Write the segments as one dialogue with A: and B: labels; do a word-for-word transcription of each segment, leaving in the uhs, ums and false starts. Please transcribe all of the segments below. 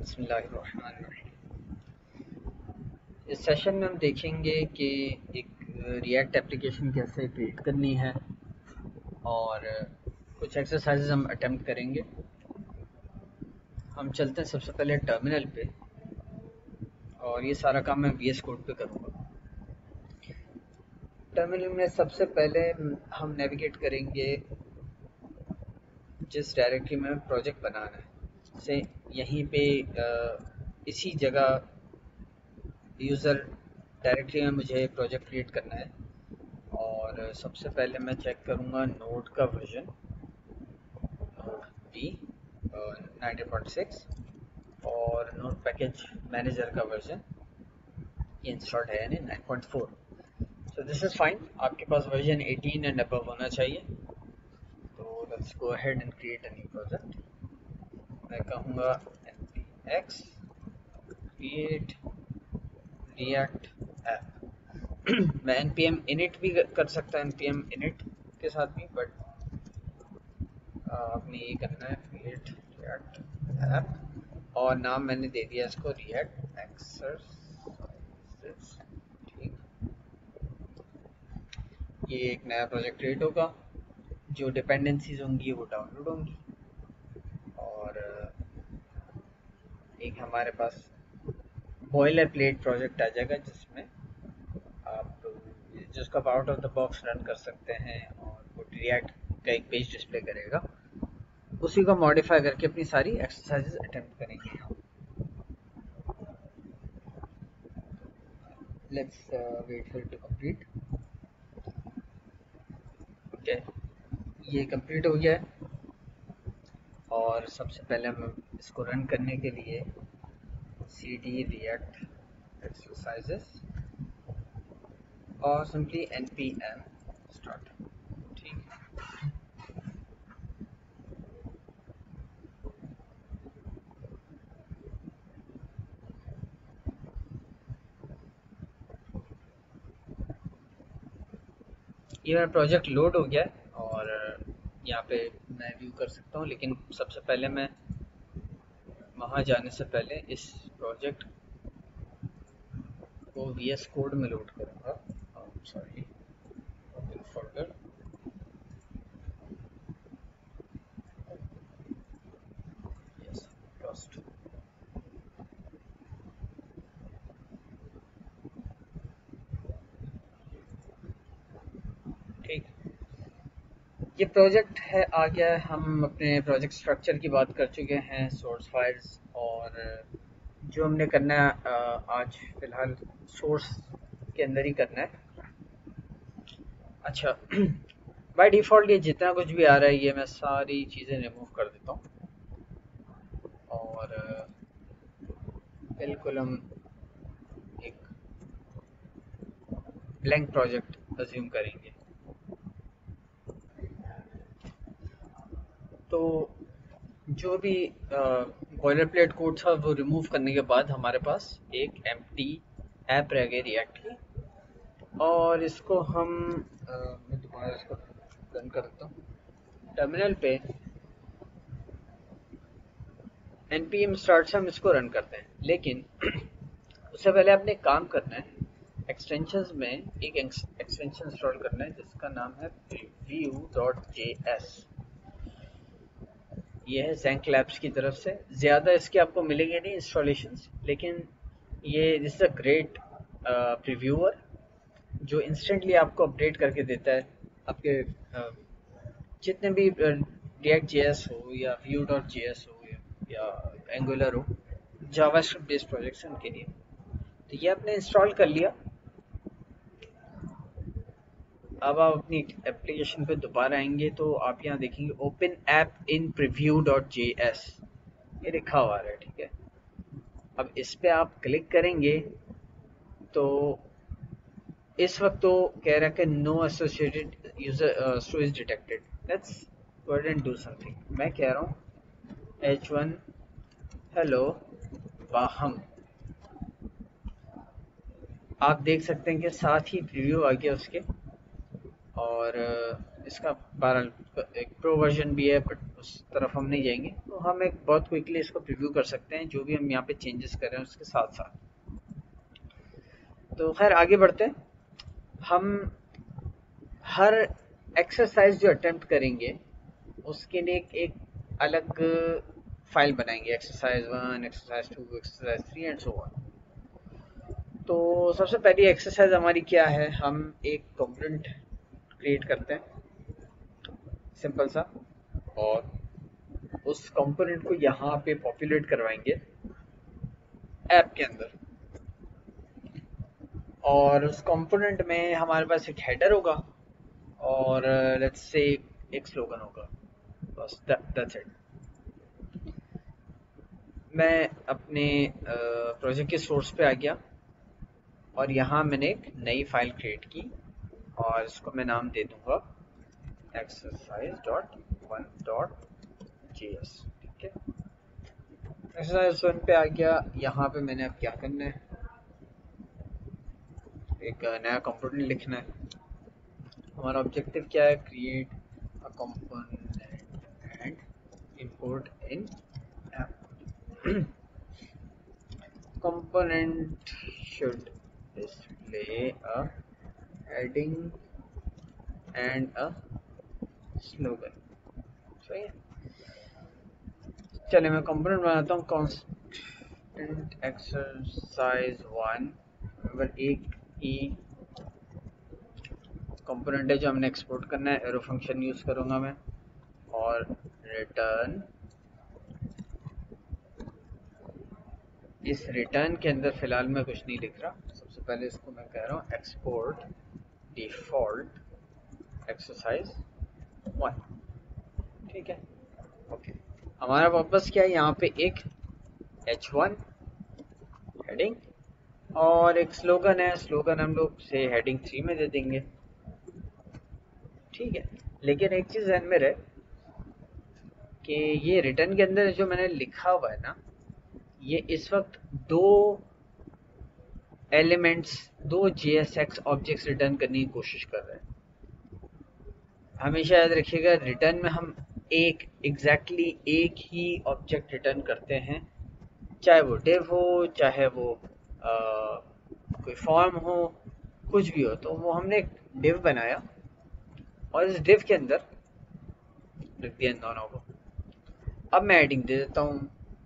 A: बिस्मिल्लाहिर्रहमानिर्रहीम। इस सेशन में हम देखेंगे कि एक रिएक्ट एप्लीकेशन कैसे क्रिएट करनी है और कुछ एक्सरसाइजेज हम अटेम्प्ट करेंगे। हम चलते हैं सबसे पहले टर्मिनल पे और ये सारा काम मैं वी एस कोड पे करूँगा। टर्मिनल में सबसे पहले हम नेविगेट करेंगे जिस डायरेक्टरी में प्रोजेक्ट बनाना है, से यहीं पे इसी जगह यूज़र डायरेक्टरी में मुझे प्रोजेक्ट क्रिएट करना है। और सबसे पहले मैं चेक करूँगा नोड का version, Node v nineteen point six, और नोड पैकेज मैनेजर का वर्जन ये इंस्टॉल्ड है यानी nine point four. So this is fine. आपके पास वर्जन एटीन एंड अबव होना चाहिए। तो let's go ahead and create a new project. मैं कहूँगा npx create react app। मैं npm init भी कर सकता है, npm init के साथ भी, बट आपने ये करना है create react app और नाम मैंने दे दिया इसको react exercises। ठीक, ये एक नया प्रोजेक्ट क्रिएट होगा, जो डिपेंडेंसीज होंगी वो डाउनलोड होंगी और एक हमारे पास बॉयलर प्लेट प्रोजेक्ट आ जाएगा जिसमें आप जिसको आप out of the box run कर सकते हैं और वो रिएक्ट का एक पेज डिस्प्ले करेगा। उसी को मॉडिफाई करके अपनी सारी एक्सरसाइजेज अटेम्प्ट करेंगे हम। Let's wait for it to complete. Okay, ये कंप्लीट हो गया है और सबसे पहले हम इसको रन करने के लिए सी डी रिएक्ट एक्सरसाइजेस और simply N P M start. ठीक, ये मेरा प्रोजेक्ट लोड हो गया है और यहाँ पे मैं व्यू कर सकता हूँ, लेकिन सबसे पहले मैं वहाँ जाने से पहले इस प्रोजेक्ट को वी एस कोड में लोड करूँगा। Sorry, open folder, yes, trust. ठीक, ये प्रोजेक्ट है आ गया है। हम अपने प्रोजेक्ट स्ट्रक्चर की बात कर चुके हैं, सोर्स फाइल्स, और जो हमने करना है आज फिलहाल सोर्स के अंदर ही करना है। अच्छा, बाय डिफ़ॉल्ट ये जितना कुछ भी आ रहा है ये मैं सारी चीज़ें रिमूव कर देता हूँ और बिल्कुल हम एक ब्लैंक प्रोजेक्ट अज्यूम करेंगे। तो जो भी बॉयलर प्लेट कोड था वो रिमूव करने के बाद हमारे पास एक एम्प्टी ऐप रह गई रिएक्ट की, और इसको हम आ, मैं दोबारा इसको रन कर देता हूँ टर्मिनल पे। npm स्टार्ट से हम इसको रन करते हैं, लेकिन उससे पहले आपने एक काम करना है। एक्सटेंशंस में एक एक्सटेंशन इंस्टॉल करना है जिसका नाम है preview.js। ये है ज़ेंक लैब्स की तरफ से। ज़्यादा इसके आपको मिलेंगे नहीं इंस्टॉलेशंस, लेकिन ये this is a great previewer जो इंस्टेंटली आपको अपडेट करके देता है आपके uh, जितने भी रिएक्ट जेएस हो या व्यू डॉट जेएस हो या एंगुलर हो, जावास्क्रिप्ट बेस्ड प्रोजेक्ट्स उनके लिए। तो ये आपने इंस्टॉल कर लिया। अब आप अपनी एप्लीकेशन पे दोबारा आएंगे तो आप यहाँ देखेंगे open app in preview dot J S, ये लिखा हुआ है। ठीक है, अब इस पे आप क्लिक करेंगे तो इस वक्त तो कह रहा है कि no associated user storage detected. Let's go ahead and do something. मैं कह रहा हूँ एच वन हेलो वाहम। आप देख सकते हैं कि साथ ही प्रीव्यू आ गया उसके, और इसका बहरहाल एक प्रो वर्जन भी है, बट उस तरफ हम नहीं जाएंगे। तो हम एक बहुत क्विकली इसको प्रीव्यू कर सकते हैं, जो भी हम यहाँ पे चेंजेस कर रहे हैं उसके साथ साथ। तो खैर आगे बढ़ते हैं। हम हर एक्सरसाइज जो अटेम्प्ट करेंगे उसके लिए एक, एक अलग फाइल बनाएंगे, exercise one, exercise two, exercise three and so on. तो सबसे पहली एक्सरसाइज हमारी क्या है, हम एक कंपोनेंट क्रिएट करते हैं सिंपल सा, और उस कंपोनेंट को यहाँ पे पॉपुलेट करवाएंगे ऐप के अंदर। और उस कंपोनेंट में हमारे पास एक हेडर होगा और लेट्स से एक स्लोगन होगा, बस दैट्स इट। मैं अपने प्रोजेक्ट के सोर्स पे आ गया और यहाँ मैंने एक नई फाइल क्रिएट की और इसको मैं नाम दे दूंगा exercise dot one dot J S. ठीक है, एक्सरसाइज वन पे आ गया। यहाँ पे मैंने अब क्या करना है, एक नया कंपोनेंट लिखना है। हमारा ऑब्जेक्टिव क्या है, create a component and import in app. component should display a heading and a slogan। सही है, चलिए मैं कंपोनेंट बनाता हूँ कांस्टेंट एक्सरसाइज वन। अगर एक ही कंपोनेंट है जो हमने एक्सपोर्ट करना है, एरो फंक्शन यूज करूंगा मैं, और रिटर्न। इस रिटर्न के अंदर फिलहाल मैं कुछ नहीं लिख रहा। सबसे पहले इसको मैं कह रहा हूँ एक्सपोर्ट डिफॉल्ट एक्सरसाइज वन। ठीक है, ओके। हमारा पर्पस क्या है, यहाँ पे एक एच वन हेडिंग और एक स्लोगन है। स्लोगन हम लोग से हेडिंग थ्री में दे देंगे। ठीक है, लेकिन एक चीज ध्यान में रहे कि ये रिटर्न के अंदर जो मैंने लिखा हुआ है ना, ये इस वक्त दो एलिमेंट्स, दो जेएसएक्स ऑब्जेक्ट्स रिटर्न करने की कोशिश कर रहे हैं। हमेशा याद रखिएगा, रिटर्न में हम एक एग्जैक्टली exactly एक ही ऑब्जेक्ट रिटर्न करते हैं, चाहे वो डिव हो, चाहे वो आ, कोई फॉर्म हो, कुछ भी हो। तो वो हमने एक डिव बनाया और इस डिव के अंदर लिख दिया इन दोनों को। अब मैं हेडिंग दे देता हूँ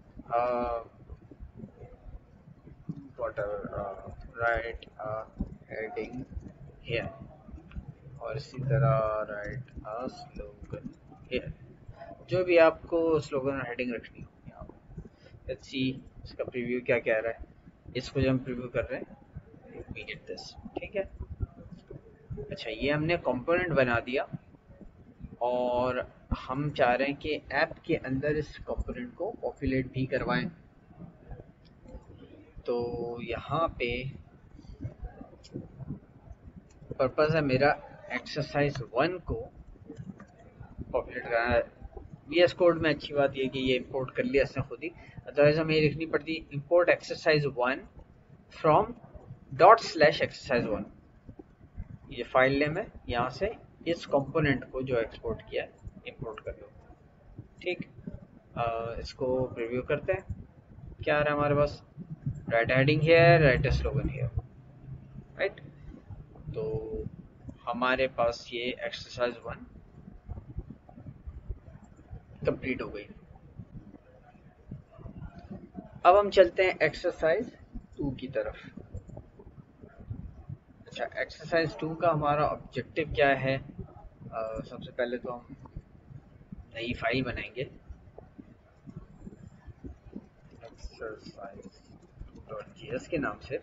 A: whatever, राइट हेडिंग हियर, और इसी तरह राइट अ स्लोगन हियर। जो भी आपको स्लोगन और हेडिंग रखनी हो यहाँ पे। लेट्स सी इसका प्रीव्यू क्या कह रहा है। इसको जो हम प्रीव्यू कर रहे हैं, वी गेट दिस। ठीक है, अच्छा ये हमने कंपोनेंट बना दिया और हम चाह रहे हैं कि ऐप के अंदर इस कंपोनेंट को पॉपुलेट भी करवाएं। तो यहाँ पे पर्पस है मेरा एक्सरसाइज वन को पॉपुलेट कराना है। वीएस कोड में अच्छी बात ये कि ये इंपोर्ट कर लिया इसने खुद ही, अदरवाइज हमें लिखनी पड़ती import exercise one from dot slash exercise one. ये फाइल नेम है, यहाँ से इस कंपोनेंट को जो एक्सपोर्ट किया इंपोर्ट कर लो। ठीक, आ, इसको प्रीव्यू करते हैं। क्या आ रहा है हमारे पास, right heading here, right slogan here. Right, तो हमारे पास ये एक्सरसाइज वन कंप्लीट हो गई। अब हम चलते हैं एक्सरसाइज टू की तरफ। अच्छा, एक्सरसाइज टू का हमारा ऑब्जेक्टिव क्या है, आ, सबसे पहले तो हम नई फाइल बनाएंगे एक्सरसाइज डॉट जी एस के नाम से,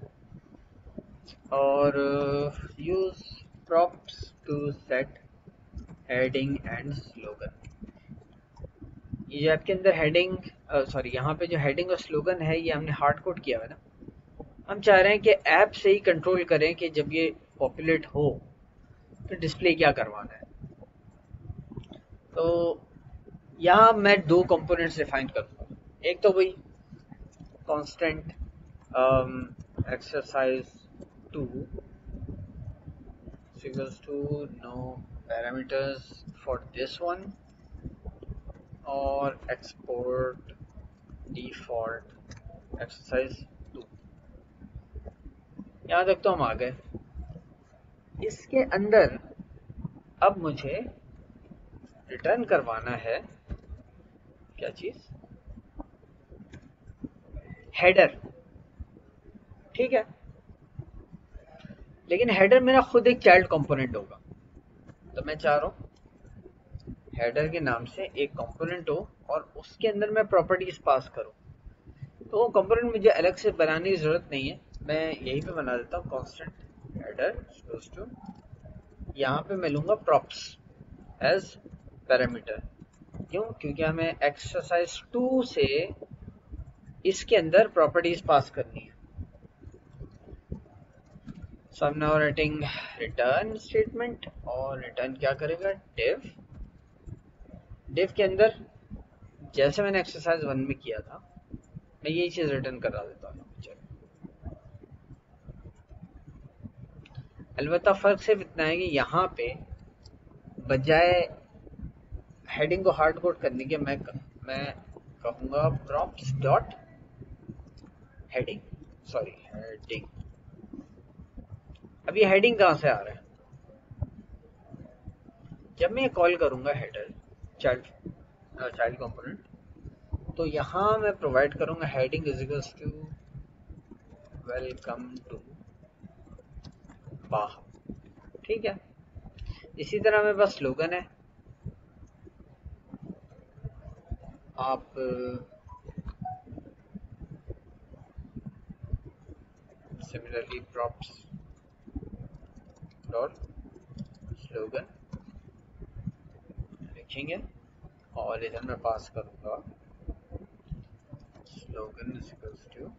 A: और use props to set heading and slogan. ये जो आपके अंदर हेडिंग, सॉरी यहाँ पे जो हेडिंग और स्लोगन है ये हमने हार्ड कोड किया है ना। हम चाह रहे हैं कि ऐप से ही कंट्रोल करें कि जब ये पॉपुलेट हो तो डिस्प्ले क्या करवाना है। तो यहाँ मैं दो कंपोनेंट्स डिफाइन करूँगा। एक तो वही constant exercise two equals to no parameters for this one और export default exercise टू। यहाँ तक तो हम आ गए। इसके अंदर अब मुझे रिटर्न करवाना है क्या चीज, हेडर। ठीक है, लेकिन हेडर मेरा खुद एक चाइल्ड कंपोनेंट होगा, तो मैं चाह रहा हूँ हेडर के नाम से एक कंपोनेंट हो और उसके अंदर मैं प्रॉपर्टीज पास करूँ। तो वो कंपोनेंट मुझे अलग से बनाने की जरूरत नहीं है, मैं यहीं पे बना देता हूँ कांस्टेंट हेडर इक्वल्स टू, यहाँ पे मैं लूंगा प्रॉप्स एज पैरामीटर। क्यों? क्योंकि हमें एक्सरसाइज टू से इसके अंदर प्रॉपर्टीज पास करनी है। So I am now writing return statement, और रिटर्न क्या करेगा, डिव। डिव के अंदर जैसे मैंने एक्सरसाइज वन में किया था मैं यही चीज रिटर्न करा देता हूँ। अलबत्ता फर्क सिर्फ इतना है कि यहाँ पे बजाय हेडिंग को हार्ड कोड करने के मैं मैं कहूँगा props dot heading, sorry heading. अब ये हेडिंग कहाँ से आ रहा है, जब मैं कॉल करूँगा हेडर चाइल्ड चाइल्ड कंपोनेंट, तो यहाँ मैं प्रोवाइड करूँगा heading is equals to welcome to बाहर। ठीक है, इसी तरह मेरे पास स्लोगन है। आप सिमिलरली प्रॉप्स डॉट स्लोगन लिखेंगे और इधर मैं पास करूँगा slogan is equals to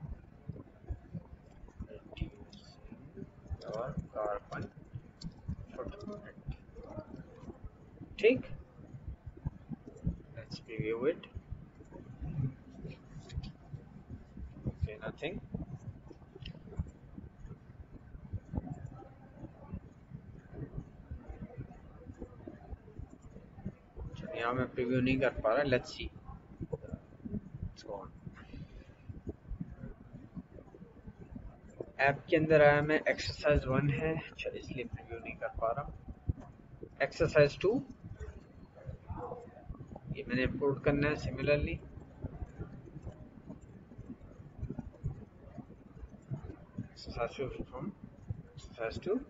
A: our carbon footprint. ठीक, let's preview it. Okay, nothing. यहाँ मैं प्रीव्यू नहीं कर पा रहा, let's see it's gone. App के अंदर आया मैं, एक्सरसाइज वन है, अच्छा इसलिए प्रीव्यू नहीं कर पा रहा। एक्सरसाइज टू ये मैंने इंपोर्ट करना है similarly. Exercise two from exercise two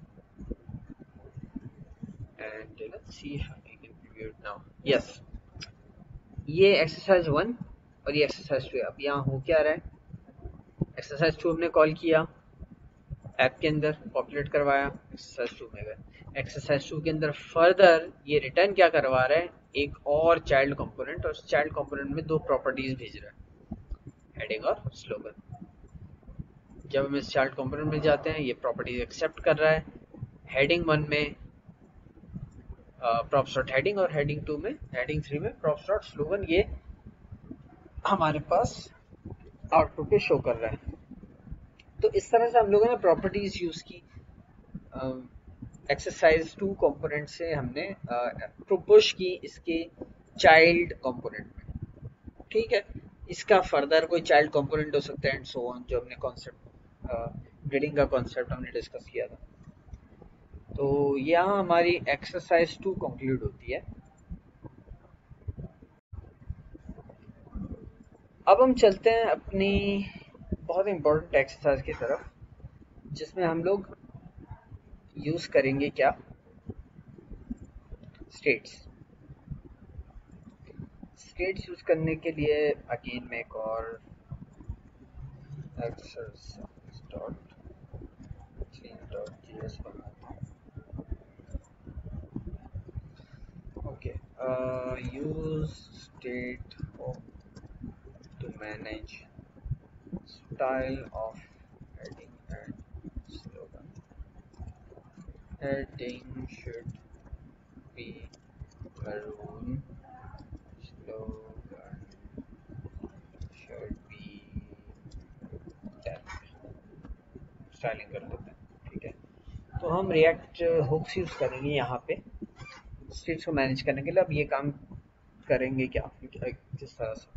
A: and let's see if I can preview it now. Yes, ये एक्सरसाइज वन और ये एक्सरसाइज टू। अब यहाँ हो क्या रहा है, एक्सरसाइज टू हमने कॉल किया ऐप के अंदर, पॉपुलेट करवाया, एक्सरसाइज टू में गए। एक्सरसाइज टू के अंदर फर्दर ये रिटर्न क्या करवा रहा है, एक और चाइल्ड कंपोनेंट, और उस चाइल्ड कंपोनेंट में दो प्रॉपर्टीज भेज रहा है, हेडिंग और स्लोगन। जब हम इस चाइल्ड कंपोनेंट में जाते हैं ये प्रॉपर्टीज एक्सेप्ट कर रहा है। हेडिंग वन में प्रॉप्स डॉट हेडिंग और हेडिंग टू में हेडिंग थ्री में प्रॉप्स डॉट स्लोगन, ये हमारे पास आउटपुट पे शो कर रहा है। तो इस तरह से हम लोगों ने प्रॉपर्टीज यूज की एक्सरसाइज टू कंपोनेंट से, हमने पुश की इसके चाइल्ड कंपोनेंट में। ठीक है, इसका फर्दर कोई चाइल्ड कंपोनेंट हो सकता है एंड सो ऑन, जो हमने कॉन्सेप्ट ग्रिडिंग का कॉन्सेप्ट हमने डिस्कस किया था। तो यहाँ हमारी एक्सरसाइज टू कंक्लूड होती है। अब हम चलते हैं अपनी बहुत इंपॉर्टेंट एक्सरसाइज की तरफ, जिसमें हम लोग यूज करेंगे क्या, स्टेट्स। स्टेट्स यूज करने के लिए अगेन मैं एक और एक्सरसाइज डॉट डॉट जीएस बनाता हूँ। Okay, use state to manage style of heading and slogan. Heading should be maroon, slogan should be black. Styling कर लेते हैं, ठीक है। तो हम रिएक्ट हुक्स यूज़ करेंगे यहाँ पे स्टेट्स को मैनेज करने के लिए। अब ये काम करेंगे क्या, किस तरह से।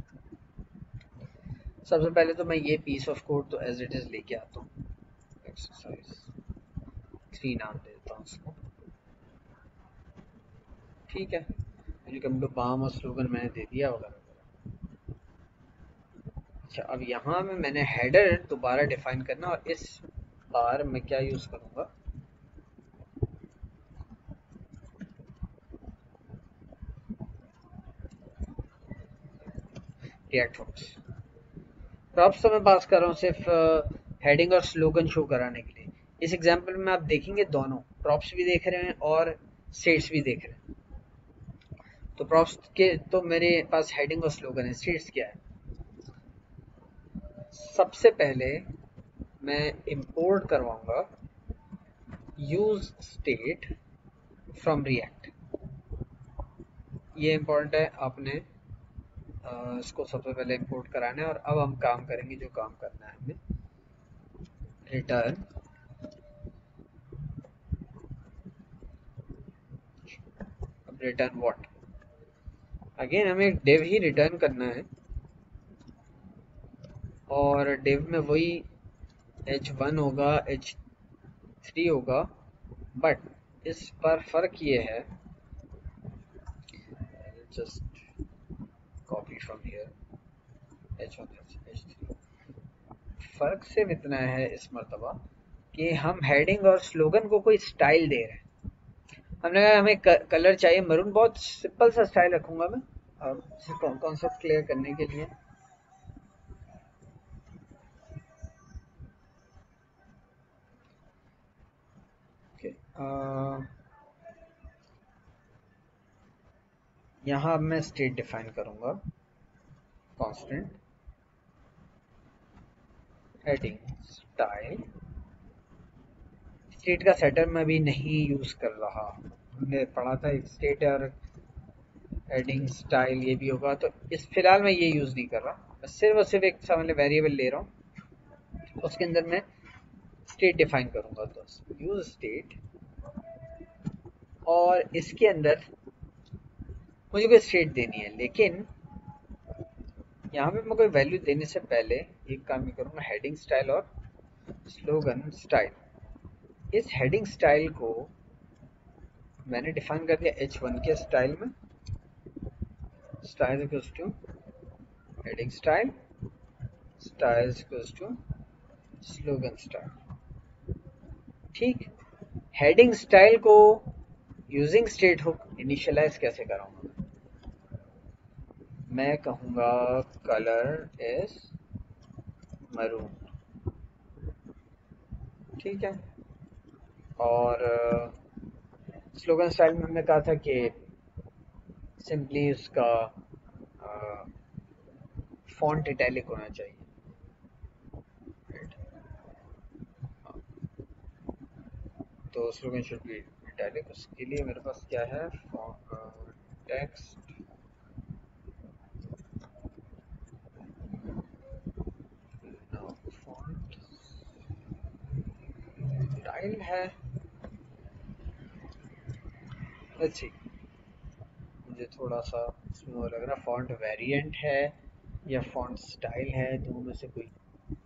A: सबसे पहले तो मैं ये पीस ऑफ कोड तो एज इट इज़ लेके आता हूँ, एक्सरसाइज थ्री नाम दे देता हूँ उसको, ठीक है। वेलकम टू बाम और स्लोगन मैंने दे दिया वगैरह। अच्छा, अब यहाँ में मैंने हेडर दोबारा डिफाइन करना, और इस बार मैं क्या यूज़ करूँगा, रिएक्ट हुक्स। प्रॉप्स तो मैं पास कर रहा हूँ सिर्फ हेडिंग और स्लोगन शो कराने के लिए। इस एग्जांपल में आप देखेंगे दोनों प्रॉप्स भी देख रहे हैं और स्टेट्स भी देख रहे हैं। तो प्रॉप्स के तो मेरे पास हेडिंग और स्लोगन है, स्टेट्स क्या है। सबसे पहले मैं इंपोर्ट करवाऊंगा यूज स्टेट फ्रॉम रिएक्ट। ये इंपॉर्टेंट है, आपने Uh, इसको सबसे पहले इंपोर्ट कराना है। और अब हम काम करेंगे जो काम करना है हमें, रिटर्न अब रिटर्न व्हाट। अगेन हमें डिव ही रिटर्न करना है, और डिव में वही एच वन होगा, एच थ्री होगा, बट इस पर फर्क ये है, just copy from here H one H three. फर्क सिर्फ इतना है इस मर्तबा कि हम हेडिंग और स्लोगन को कोई स्टाइल दे रहे हैं। हमने कहा हमें कलर चाहिए मरून, बहुत सिंपल सा स्टाइल रखूंगा मैं कॉन्सेप्ट क्लियर करने के लिए। ओके, यहाँ अब मैं स्टेट डिफाइन करूंगा, कांस्टेंट हेडिंग स्टाइल। स्टेट का सेटअप मैं भी नहीं यूज कर रहा, हमने पढ़ा था एक स्टेट और हेडिंग स्टाइल ये भी होगा, तो इस फिलहाल मैं ये यूज नहीं कर रहा। मैं सिर्फ और सिर्फ एक सामने वेरिएबल ले रहा हूँ, उसके अंदर मैं स्टेट डिफाइन करूंगा। तो यूज स्टेट, और इसके अंदर मुझे कोई स्टेट देनी है, लेकिन यहाँ पे मैं कोई वैल्यू देने से पहले एक काम ही करूँगा, हेडिंग स्टाइल और स्लोगन स्टाइल। इस हेडिंग स्टाइल को मैंने डिफाइन कर दिया एच वन के स्टाइल में, style equals to heading style, style equals to slogan style, ठीक। हेडिंग स्टाइल को यूजिंग स्टेट हुक इनिशियलाइज कैसे कराऊंगा, मैं कहूँगा कलर इज मरून, ठीक है। और स्लोगन स्टाइल में हमने कहा था कि सिंपली उसका फॉन्ट इटैलिक होना चाहिए, तो स्लोगन शुड बी इटैलिक। उसके लिए मेरे पास क्या है, टेक्स्ट फॉन्ट स्टाइल है। अच्छी, मुझे थोड़ा सा इसमें लग रहा फॉन्ट वेरिएंट है या फॉन्ट स्टाइल है, दोनों में से कोई।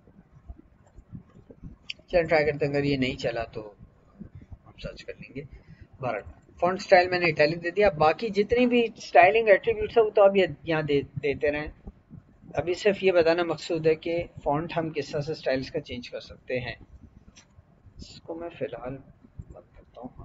A: चल ट्राई करते हैं, अगर ये नहीं चला तो हम सर्च कर लेंगे। भारत फॉन्ट स्टाइल मैंने इटैलिक दे दिया। बाकी जितनी भी स्टाइलिंग एट्रीब्यूट्स है वो तो आप ये यहाँ दे देते रहें। अभी सिर्फ ये बताना मकसूद है कि फॉन्ट हम किस तरह से स्टाइल्स का चेंज कर सकते हैं। इसको मैं फिलहाल बंद करता हूँ।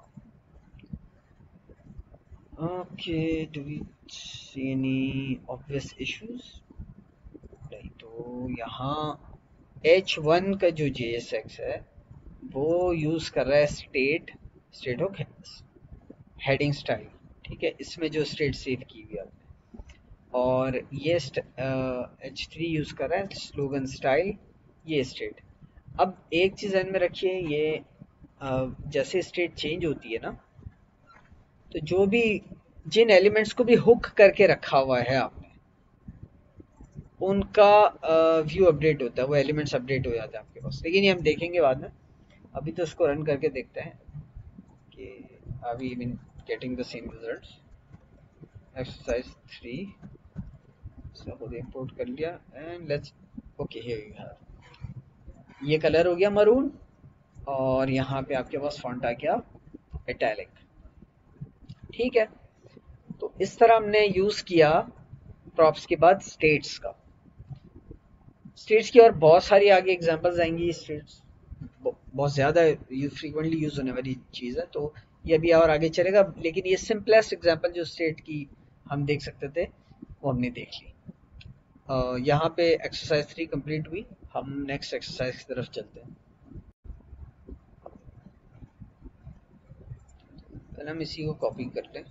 A: Okay, do we see any obvious issues? नहीं, तो यहाँ एच वन का जो जे एस एक्स है वो यूज कर रहा है state state of heading style, ठीक है। इसमें जो स्टेट सेव की हुई है, और ये एच थ्री यूज कर रहा है स्लोगन स्टाइल, ये स्टेट। अब एक चीज ध्यान में रखिए, ये uh, जैसे स्टेट चेंज होती है ना, तो जो भी जिन एलिमेंट्स को भी हुक करके रखा हुआ है आपने, उनका व्यू अपडेट होता है, वो एलिमेंट्स अपडेट हो जाते हैं आपके पास। लेकिन ये हम देखेंगे बाद में, अभी तो इसको रन करके देखते हैं। कि are we even getting the same results. Exercise three, इसका खुद import कर लिया and let's okay here you have. ये कलर हो गया मरून और यहाँ पे आपके पास फॉन्ट आ गया इटैलिक, ठीक है। तो इस तरह हमने यूज किया प्रॉप्स के बाद स्टेट्स का। स्टेट्स की और बहुत सारी आगे एग्जांपल्स आएंगी। स्टेट्स बहुत ज़्यादा फ्रीक्वेंटली यूज होने वाली चीज़ है, तो ये भी और आगे चलेगा, लेकिन ये सिंपलेस्ट एग्जांपल जो स्टेट की हम देख सकते थे वो हमने देख ली। uh, यहाँ पे एक्सरसाइज थ्री कंप्लीट हुई। हम नेक्स्ट एक्सरसाइज की तरफ चलते हैं। पहले हम इसी को कॉपी कर लें।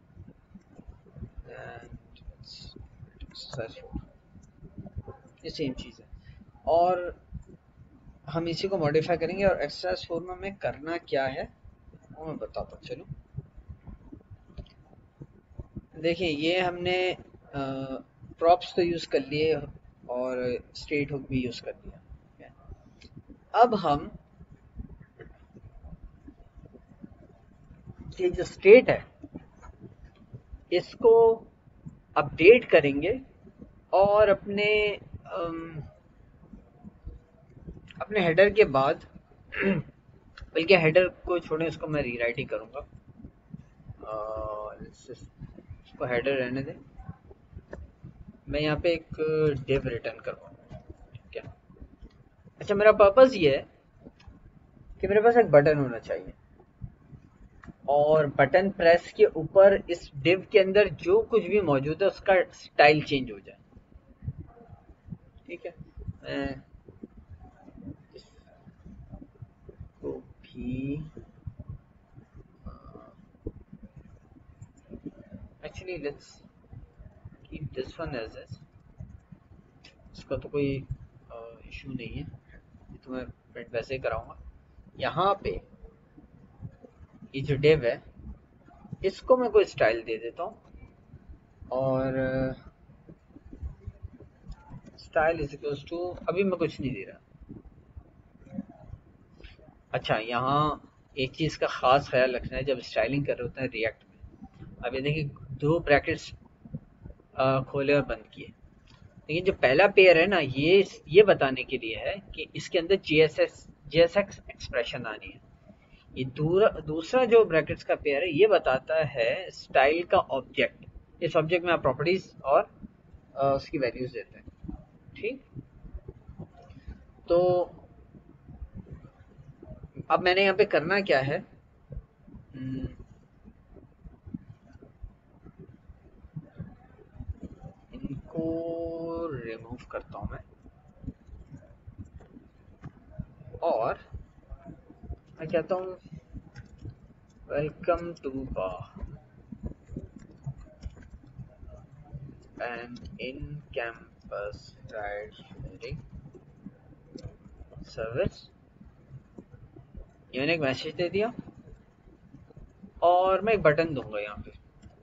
A: एक्सरसाइज फोर ये सेम चीज़ है और हम इसी को मॉडिफाई करेंगे। और एक्सरसाइज फोर में हमें करना क्या है वो मैं बताता हूँ। चलो देखिए, ये हमने प्रॉप्स तो यूज़ कर लिए और स्टेट हुक भी यूज़ कर दिया। अब हम ये जो स्टेट है इसको अपडेट करेंगे और अपने अपने हेडर के बाद बल्कि हेडर को छोड़े, इसको मैं रीराइट ही करूँगा। इसको हेडर रहने दें, मैं यहाँ पे एक डिव रिटर्न करवाऊँगा, ठीक है। अच्छा, मेरा पर्पस ये है कि मेरे पास एक बटन होना चाहिए और बटन प्रेस के ऊपर इस डिव के अंदर जो कुछ भी मौजूद है उसका स्टाइल चेंज हो जाए, ठीक है। मैं इसको भी actually let's keep this one as this. इसका तो कोई इशू नहीं है, ये तो मैं प्रिंट वैसे ही कराऊंगा। यहाँ पे ये जो डिव है इसको मैं कोई स्टाइल दे देता हूँ और स्टाइल इज इक्वल्स टू, अभी मैं कुछ नहीं दे रहा। अच्छा, यहाँ एक चीज़ का ख़ास ख्याल रखना है जब स्टाइलिंग कर रहे होते हैं रिएक्ट में। अब ये देखिए, दो ब्रैकेट्स खोले और बंद किए, लेकिन जो पहला पेयर है ना, ये ये बताने के लिए है कि इसके अंदर G S S G S X expression आनी है। ये दूर, दूसरा जो ब्रैकेट्स का पेयर है ये बताता है स्टाइल का ऑब्जेक्ट। इस ऑब्जेक्ट में आप प्रॉपर्टीज और आ, उसकी वैल्यूज देते हैं, ठीक। तो अब मैंने यहाँ पे करना क्या है, इनको रिमूव करता हूँ मैं और मैं कहता हूँ welcome to bar and in campus ride sharing service. ये मैंने एक मैसेज दे दिया और मैं एक बटन दूंगा यहाँ पे।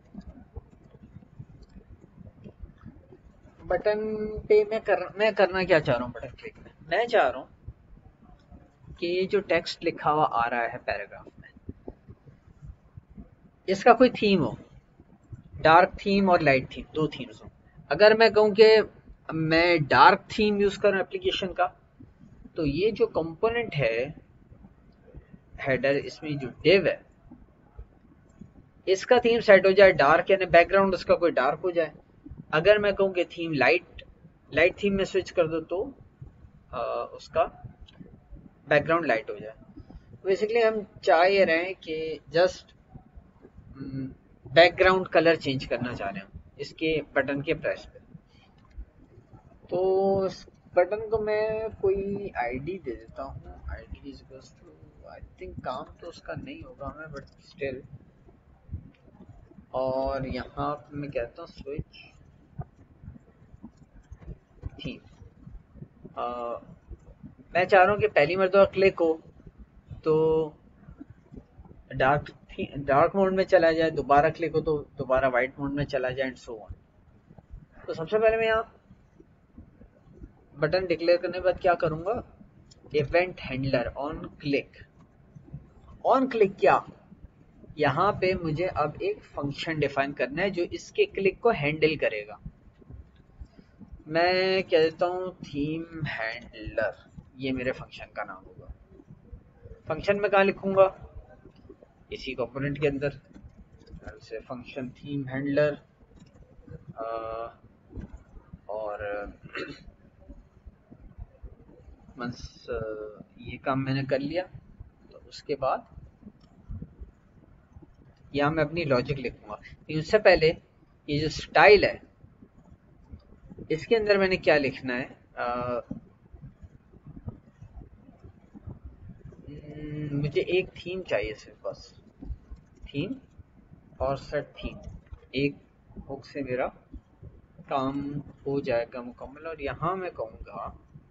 A: बटन पे मैं कर मैं करना क्या चाह रहा हूँ बटन क्लिक में, मैं चाह रहा हूँ कि ये जो टेक्स्ट लिखा हुआ आ रहा है पैराग्राफ में, इसका कोई थीम हो, डार्क थीम और लाइट थीम, दो थीम्स हो। अगर मैं कहूँ कि मैं डार्क थीम यूज करूँ एप्लीकेशन का, तो ये जो कंपोनेंट है हेडर, इसमें जो डिव है इसका थीम सेट हो जाए डार्क, यानी बैकग्राउंड उसका कोई डार्क हो जाए। अगर मैं कहूँ कि थीम लाइट लाइट थीम में स्विच कर दो तो आ, उसका बैकग्राउंड लाइट हो जाए। बेसिकली हम चाह ये रहे हैं कि जस्ट बैकग्राउंड कलर चेंज करना चाह रहे हैं इसके बटन के प्रेस पे। तो इस बटन को मैं कोई आईडी दे देता हूँ। ID is equals to, I think काम तो उसका नहीं होगा हमें, बट स्टिल। और यहाँ पे मैं कहता हूँ स्विच थीम। मैं चाह रहा हूँ कि पहली मरतबा क्लिक हो तो डार्क डार्क मोड में चला जाए, दोबारा क्लिक हो तो दोबारा वाइट मोड में चला जाए एंड सो ऑन। तो सबसे पहले मैं यहाँ बटन डिक्लेयर करने के बाद क्या करूँगा, event handler on click. On click क्या, यहाँ पे मुझे अब एक फंक्शन डिफाइन करना है जो इसके क्लिक को हैंडल करेगा। मैं कह देता हूँ थीम हैंडलर, ये मेरे फंक्शन का नाम होगा। फंक्शन में कहाँ लिखूंगा? इसी कंपोनेंट के अंदर। से फंक्शन थीम हैंडलर, और बस ये काम मैंने कर लिया। तो उसके बाद यहाँ मैं अपनी लॉजिक लिखूंगा। उससे पहले ये जो स्टाइल है इसके अंदर मैंने क्या लिखना है? आ, मुझे एक थीम चाहिए सिर्फ, बस थीम और सेट थीम, एक हुक से मेरा काम हो जाएगा मुकम्मल। और यहाँ मैं कहूँगा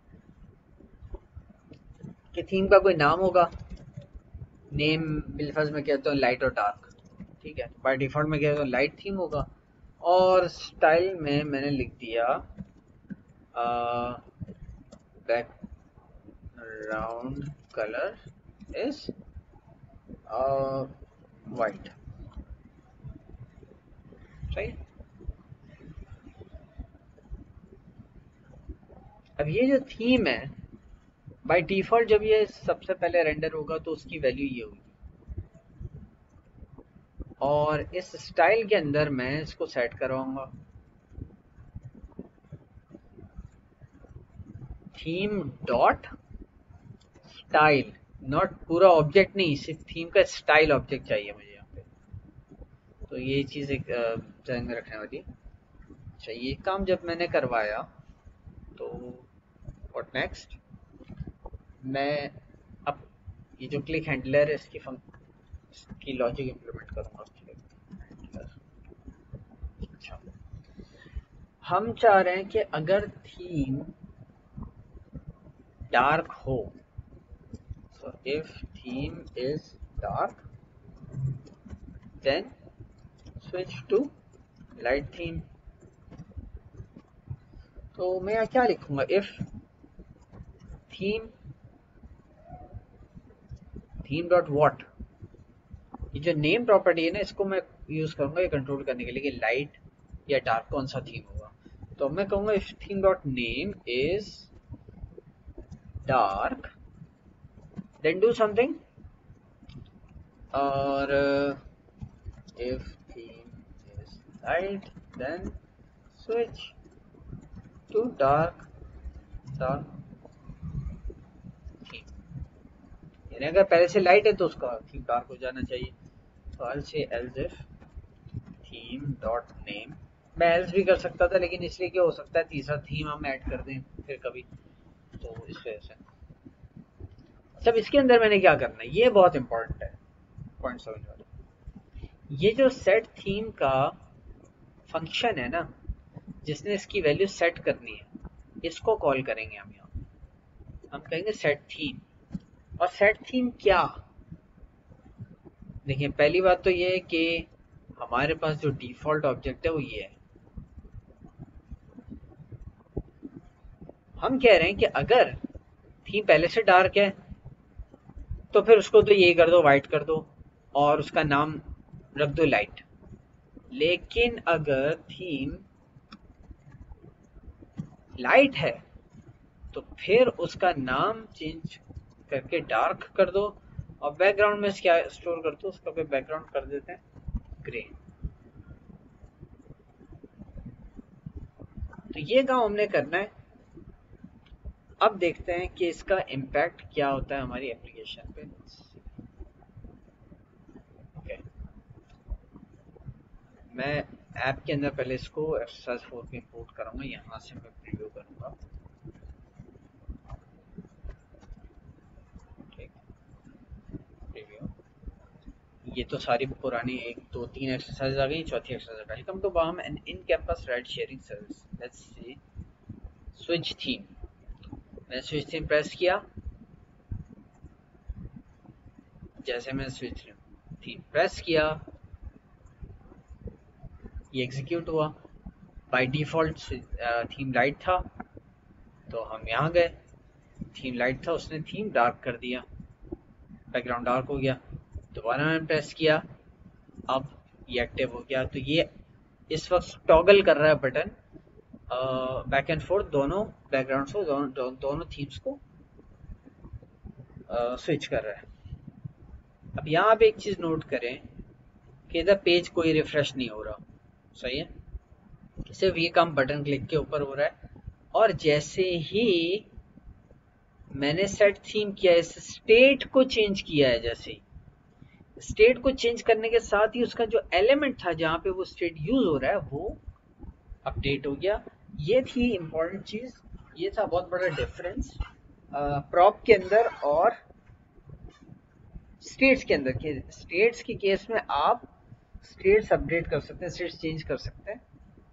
A: कि थीम का कोई नाम होगा। नेम बिलफर्ज में कहता हूँ लाइट और डार्क, ठीक है। बाय डिफॉल्ट में कहता हूँ लाइट थीम होगा। और स्टाइल में मैंने लिख दिया बैकग्राउंड कलर इज वाइट, सही। अब ये जो थीम है बाय डिफॉल्ट जब ये सबसे पहले रेंडर होगा तो उसकी वैल्यू ये होगी। और इस स्टाइल के अंदर मैं इसको सेट करवाऊंगा थीम डॉट स्टाइल, नॉट पूरा ऑब्जेक्ट नहीं, सिर्फ थीम का स्टाइल ऑब्जेक्ट चाहिए मुझे यहाँ पे। तो ये चीज़ एक ध्यान में रखने वाली। अच्छा, ये काम जब मैंने करवाया तो व्हाट नेक्स्ट, मैं अब ये जो क्लिक हैंडलर है इसकी की लॉजिक इंप्लीमेंट करूंगा। अच्छा, हम चाह रहे हैं कि अगर थीम डार्क हो, so if theme is dark then switch to light theme। तो मैं यहाँ क्या लिखूंगा? if theme theme dot what, ये जो नेम प्रॉपर्टी है ना इसको मैं यूज करूंगा ये कंट्रोल करने के लिए कि लाइट या डार्क कौन सा थीम होगा। तो मैं कहूंगा if theme dot name is dark then do something, और if theme is light then switch to dark dark theme। यानी अगर पहले से लाइट है तो उसका थीम डार्क हो जाना चाहिए। तो I'll say else if theme dot name, मैं else भी कर सकता था लेकिन इसलिए क्या हो सकता है तीसरा थीम हम ऐड कर दें फिर कभी, तो इस वजह से। सब इसके अंदर मैंने क्या करना है ये बहुत इंपॉर्टेंट है, पॉइंट समझ वाला। ये जो सेट थीम का फंक्शन है ना जिसने इसकी वैल्यू सेट करनी है, इसको कॉल करेंगे हम यहाँ। हम कहेंगे सेट थीम। और सेट थीम क्या? देखिए, पहली बात तो ये है कि हमारे पास जो डिफॉल्ट ऑब्जेक्ट है वो ये है। हम कह रहे हैं कि अगर थीम पहले से डार्क है तो फिर उसको तो ये कर दो, वाइट कर दो और उसका नाम रख दो लाइट। लेकिन अगर थीम लाइट है तो फिर उसका नाम चेंज करके डार्क कर दो और बैकग्राउंड में क्या स्टोर कर दो, उसका बैकग्राउंड कर देते हैं ग्रे। तो ये काम हमने करना है। अब देखते हैं कि इसका इम्पैक्ट क्या होता है हमारी एप्लीकेशन पे। ओके, मैं ऐप के अंदर पहले इसको एक्सरसाइज फोर पे इंपोर्ट करूंगा, यहाँ से मैं प्रीव्यू करूंगा। ठीक, प्रीव्यू। ये तो सारी पुरानी एक दो तीन एक्सरसाइज आ गई, चौथी एक्सरसाइज। वेलकम टू बाहम and in campus ride sharing service, let's see switch theme. मैंने स्विच थीम प्रेस किया, जैसे मैं स्विच थीम प्रेस किया ये एग्जीक्यूट हुआ। बाय डिफॉल्ट थीम लाइट था तो हम यहाँ गए, थीम लाइट था उसने थीम डार्क कर दिया, बैकग्राउंड डार्क हो गया। दोबारा मैंने प्रेस किया अब ये एक्टिव हो गया। तो ये इस वक्त टॉगल कर रहा है बटन बैक एंड फोर्थ, दोनों बैकग्राउंड को, दोनों दो, दोनों थीम्स को स्विच कर रहा है। अब यहाँ आप एक चीज नोट करें कि इधर पेज कोई रिफ्रेश नहीं हो रहा, सही है, सिर्फ ये काम बटन क्लिक के ऊपर हो रहा है। और जैसे ही मैंने सेट थीम किया, इस स्टेट को चेंज किया है, जैसे ही स्टेट को चेंज करने के साथ ही उसका जो एलिमेंट था जहां पे वो स्टेट यूज हो रहा है वो अपडेट हो गया। ये थी इंपॉर्टेंट चीज, ये था बहुत बड़ा डिफरेंस प्रॉप के अंदर और स्टेट्स के अंदर। के स्टेट्स के केस में आप स्टेट्स अपडेट कर सकते हैं, स्टेट्स चेंज कर सकते हैं।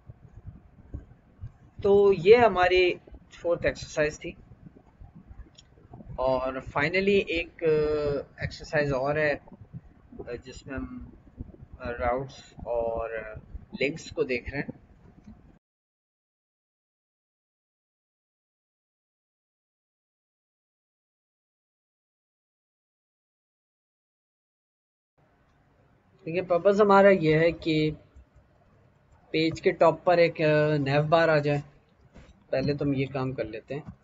A: तो ये हमारी फोर्थ एक्सरसाइज थी। और फाइनली एक एक्सरसाइज और है जिसमें हम राउट्स और लिंक्स को देख रहे हैं। देखिए पर्पस हमारा ये है कि पेज के टॉप पर एक नैव बार आ जाए। पहले तो हम ये काम कर लेते हैं,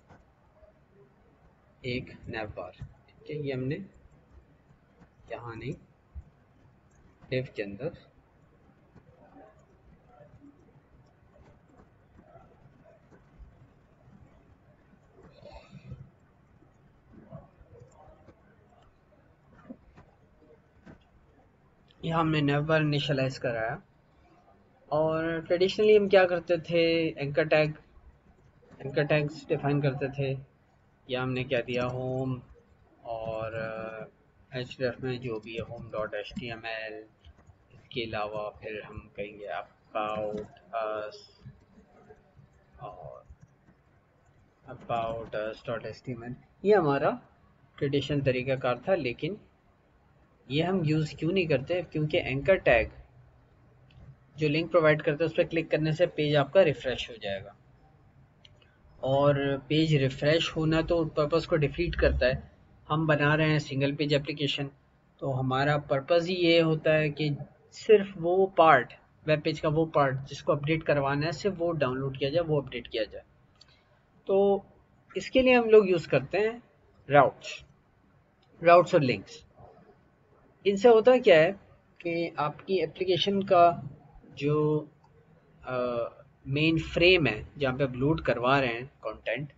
A: एक नैव बार, ठीक है, ये हमने यहाँ नहीं, डिव के अंदर यहाँ हमने नैव बार इनिशियलाइज कराया। और ट्रेडिशनली हम क्या करते थे, anchor tag anchor tags define करते थे, या हमने क्या दिया, होम और एच डी एफ में जो भी है home dot H T M L. इसके अलावा फिर हम कहेंगे अबाउट अस और about us dot H T M L. ये हमारा ट्रेडिशनल तरीकाकार था, लेकिन ये हम यूज़ क्यों नहीं करते, क्योंकि एंकर टैग जो लिंक प्रोवाइड करता है उस पर क्लिक करने से पेज आपका रिफ्रेश हो जाएगा। और पेज रिफ्रेश होना तो पर्पस को डिफीट करता है। हम बना रहे हैं सिंगल पेज एप्लीकेशन, तो हमारा पर्पस ही ये होता है कि सिर्फ वो पार्ट, वेब पेज का वो पार्ट जिसको अपडेट करवाना है, सिर्फ वो डाउनलोड किया जाए, वो अपडेट किया जाए। तो इसके लिए हम लोग यूज़ करते हैं राउट्स राउट्स और लिंक्स। इनसे होता क्या है कि आपकी एप्लीकेशन का जो मेन फ्रेम है जहाँ पे आप लोड करवा रहे हैं कंटेंट,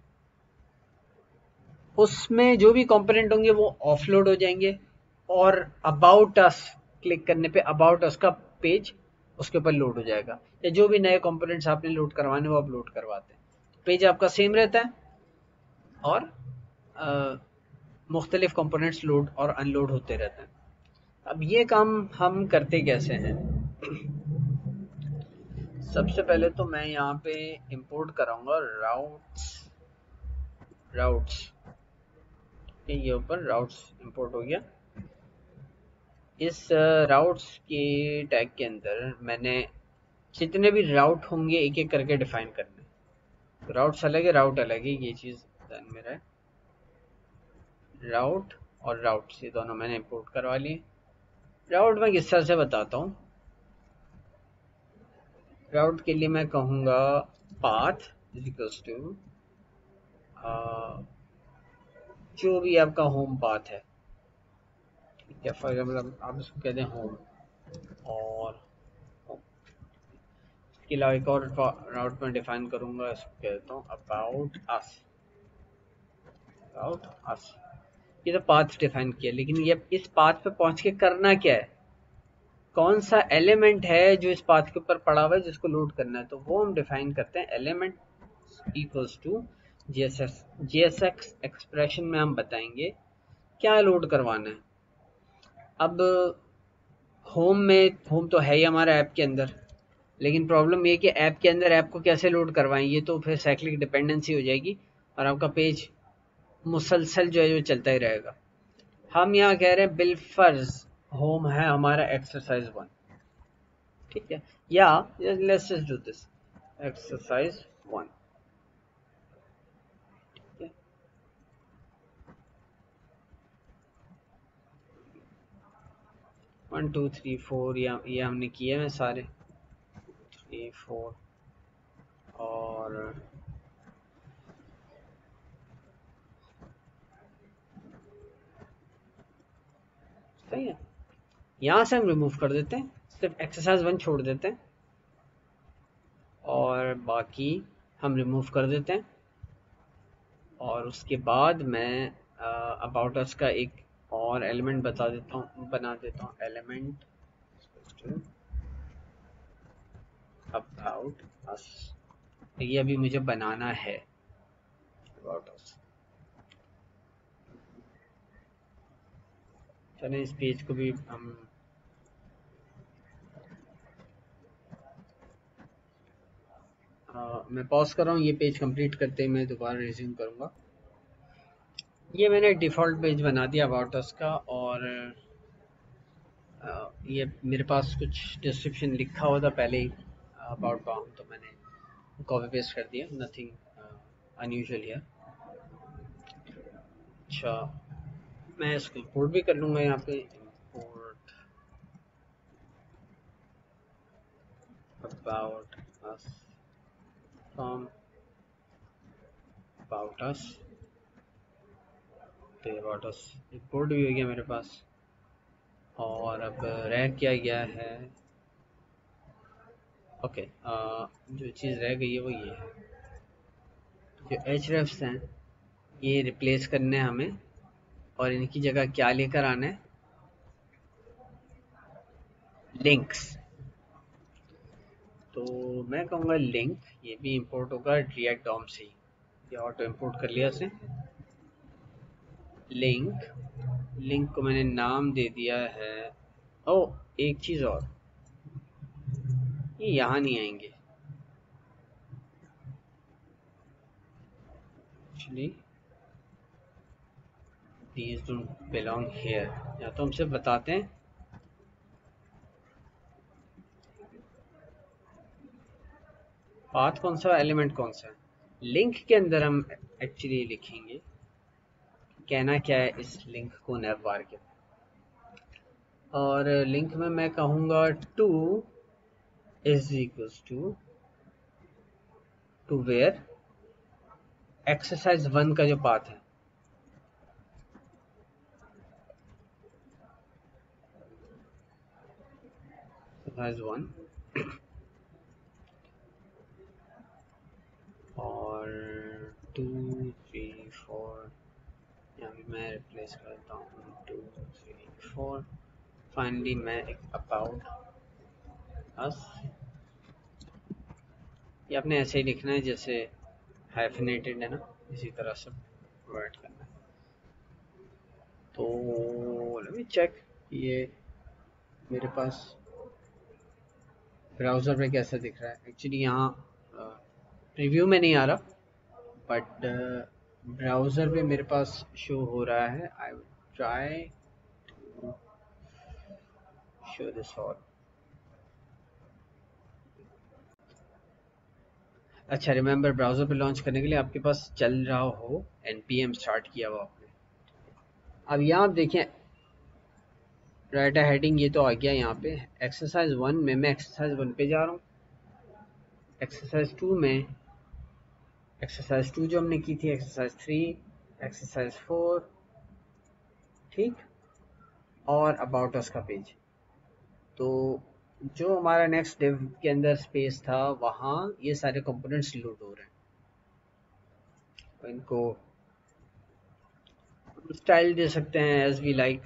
A: उसमें जो भी कंपोनेंट होंगे वो ऑफलोड हो जाएंगे। और अबाउट अस क्लिक करने पे अबाउट अस का पेज उसके ऊपर लोड हो जाएगा, या जो भी नए कंपोनेंट्स आपने लोड करवाने वो आप लोड करवाते हैं। पेज आपका सेम रहता है और मुख्तलिफ कंपोनेंट्स लोड और अनलोड होते रहते हैं। अब ये काम हम करते कैसे हैं, सबसे पहले तो मैं यहाँ पे इंपोर्ट कराऊंगा राउट्स राउट्स ये ऊपर राउट्स इंपोर्ट हो गया। इस राउट्स के टैग के अंदर मैंने जितने भी राउट होंगे एक एक करके डिफाइन करने। तो राउट्स अलग है, राउट अलग है, ये चीज़ ध्यान में रहे। राउट और राउट्स ये दोनों मैंने इंपोर्ट करवा लिए। राउट मैं किस तरह से बताता हूँ। राउट के लिए मैं कहूँगा पाथ इज इक्वल्स टू जो भी आपका होम पाथ है, ठीक है, फॉर एग्जाम्पल आप इसको कहते हैं होम, और इसके अलावा एक और राउट में डिफाइन करूंगा, इसको कहता हूँ अबाउट अस अबाउट अस। ये तो पाथ डिफाइन किया, लेकिन ये इस पाथ पे पहुंच के करना क्या है, कौन सा एलिमेंट है जो इस पाथ के ऊपर पड़ा हुआ है जिसको लोड करना है, तो वो हम डिफाइन करते हैं element equals to GSX GSX expression में हम बताएंगे क्या लोड करवाना है। अब होम में, होम तो है ही हमारा ऐप के अंदर, लेकिन प्रॉब्लम ये कि ऐप के अंदर ऐप को कैसे लोड करवाएं, ये तो फिर साइक्लिक डिपेंडेंसी हो जाएगी और आपका पेज मुसलसल जो है वो चलता ही रहेगा। हम यहाँ कह रहे हैं बिलफर्ज होम है हमारा एक्सरसाइज वन, ठीक है, या let's just do this exercise one, ठीक है। वन टू थ्री फोर, या ये हमने किए हैं सारे, थ्री फोर, और सही है। यहाँ से हम रिमूव कर देते हैं, सिर्फ एक्सरसाइज वन छोड़ देते हैं और बाकी हम रिमूव कर देते हैं। और उसके बाद मैं अबाउट अस का एक और एलिमेंट बता देता हूँ, बना देता हूँ एलिमेंट अबाउट अस। ये अभी मुझे बनाना है अबाउट अस। चलें इस पेज को भी हम आ, मैं पॉज कर रहा हूँ, ये पेज कंप्लीट करते ही मैं दोबारा रिज्यूम करूँगा। ये मैंने डिफ़ॉल्ट पेज बना दिया अबाउट अस का, और आ, ये मेरे पास कुछ डिस्क्रिप्शन लिखा हुआ था पहले ही अबाउट बॉम, तो मैंने कॉपी पेस्ट कर दिया, नथिंग अनयूजुअल हियर। अच्छा, मैं इसको इंपोर्ट भी कर लूँगा यहाँ पे, import about us from about us. तो अबाउट अस इंपोर्ट भी हो गया मेरे पास। और अब रह क्या गया है, ओके okay, जो चीज़ रह गई है वो ये है, जो एच रेफ्स हैं ये रिप्लेस करने हैं हमें, और इनकी जगह क्या लेकर आना है, लिंक्स। तो मैं कहूँगा लिंक, ये भी इंपोर्ट होगा रिएक्ट डॉम से, ये ऑटो इंपोर्ट कर लिया से। लिंक, लिंक को मैंने नाम दे दिया है, ओ एक चीज़ और, ये यहाँ नहीं आएंगे actually, these don't belong here। या तो हमसे बताते हैं पाथ कौन सा, एलिमेंट कौन सा है। लिंक के अंदर हम एक्चुअली लिखेंगे कहना क्या है इस लिंक को नैवबार के, और लिंक में मैं कहूँगा to is equals to to where exercise one का जो पाथ है, एक्सरसाइज वन, और टू थ्री फोर, यहाँ भी मैं रिप्लेस करता हूँ टू थ्री फोर। फाइनली मैं एक अबाउट अस, ये आपने ऐसे ही लिखना है जैसे हाइफिनेटेड है ना, इसी तरह से प्रोवाइड करना है। तो लेट मी चेक ये मेरे पास ब्राउज़र पे कैसा दिख रहा है। एक्चुअली यहाँ प्रीव्यू में नहीं आ रहा, बट ब्राउज़र पे मेरे पास शो हो रहा है। I will try to show this all. अच्छा, रिमेंबर ब्राउज़र पे लॉन्च करने के लिए आपके पास चल रहा हो एनपीएम स्टार्ट किया हुआ आपने। अब यहाँ आप देखें राइट हेडिंग, ये तो आ गया यहाँ पे एक्सरसाइज वन में, मैं एक्सरसाइज वन पे जा रहा हूँ। एक्सरसाइज टू में, एक्सरसाइज टू जो हमने की थी, एक्सरसाइज थ्री, एक्सरसाइज फोर, ठीक, और अबाउट अस का पेज। तो जो हमारा नेक्स्ट डिव के अंदर स्पेस था वहाँ ये सारे कंपोनेंट्स लोड हो रहे हैं। तो इनको स्टाइल दे सकते हैं एज वी लाइक,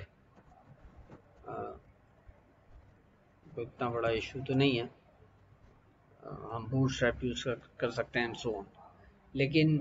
A: कोई इतना बड़ा इशू तो नहीं है। uh, हम बूटस्ट्रैप यूज कर, कर सकते हैं एंड सो ऑन। लेकिन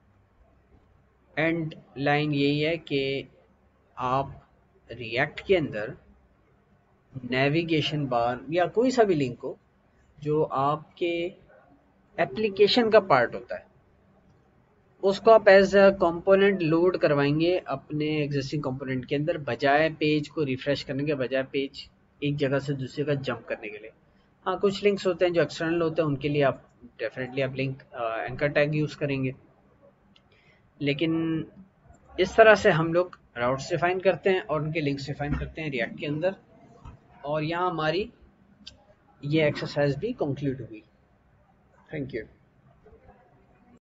A: एंड लाइन यही है कि आप रिएक्ट के अंदर नेविगेशन बार या कोई सा भी लिंक हो जो आपके एप्लीकेशन का पार्ट होता है, उसको आप एज अ कंपोनेंट लोड करवाएंगे अपने एग्जिस्टिंग कंपोनेंट के अंदर, बजाय पेज को रिफ्रेश करने के, बजाय पेज एक जगह से दूसरी जगह जंप करने के लिए। हाँ, कुछ लिंक्स होते हैं जो एक्सटर्नल होते हैं, उनके लिए आप डेफिनेटली आप लिंक एंकर टैग यूज करेंगे। लेकिन इस तरह से हम लोग राउट्स डिफाइन करते हैं और उनके लिंक्स डिफाइन करते हैं रिएक्ट के अंदर। और यहाँ हमारी ये एक्सरसाइज भी कंक्लूड हुई। Thank you.